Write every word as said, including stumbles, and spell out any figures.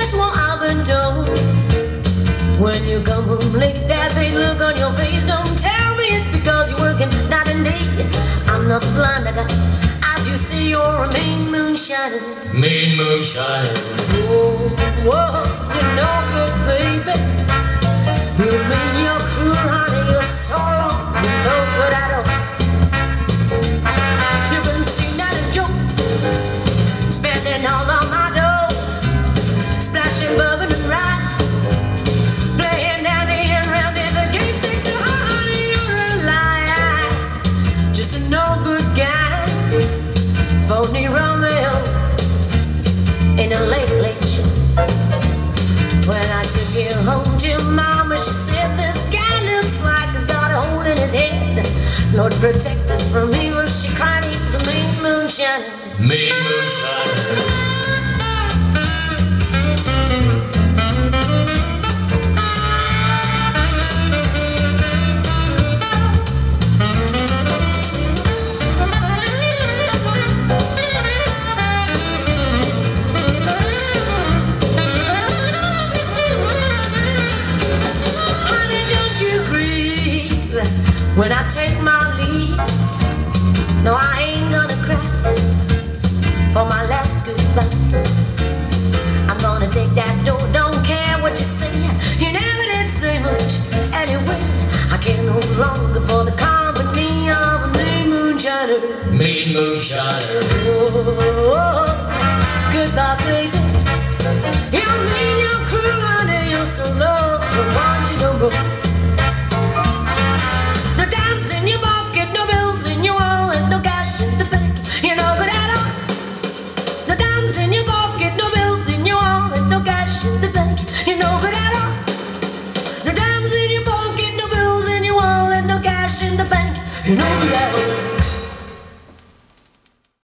Here's what I've been told. When you come home late, that big look on your face, don't tell me it's because you're working night and day. I'm not blind, I got eyes, you see you're a mean moonshiner. Mean moonshiner. Oh, whoa, you're no good, baby. You mean you're cruel, honey, you're so wrong. You're no good at all. You've been seen at a joke, spending all of my dough, splashing bourbon and rye, playing down the end round in the game stakes so high. You're a liar, just a no good guy. Phoney Romeo in a late, late show. When I took you home to mama, she said this guy looks like he's got a hole in his head. Lord protect us from evil, she cried, he's a mean moonshiner. Mean moonshiner. When I take my leave, no, I ain't gonna cry for my last goodbye. I'm gonna take that door, don't care what you say. You never did say much anyway. I can't no longer for the company of a mean moonshiner. Mean moonshiner. Oh, goodbye, baby. You mean you're cruel, honey, you're so low. I want you to go. You know